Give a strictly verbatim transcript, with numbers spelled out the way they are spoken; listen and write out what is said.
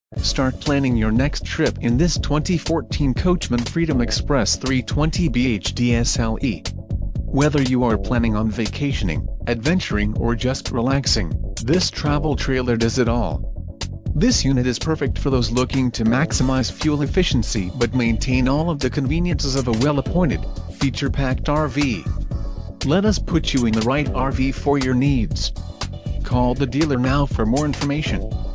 Start planning your next trip in this twenty fourteen Coachmen Freedom Express three twenty B H D S L E. Whether you are planning on vacationing, adventuring or just relaxing, this travel trailer does it all. This unit is perfect for those looking to maximize fuel efficiency but maintain all of the conveniences of a well-appointed, feature-packed R V. Let us put you in the right R V for your needs. Call the dealer now for more information.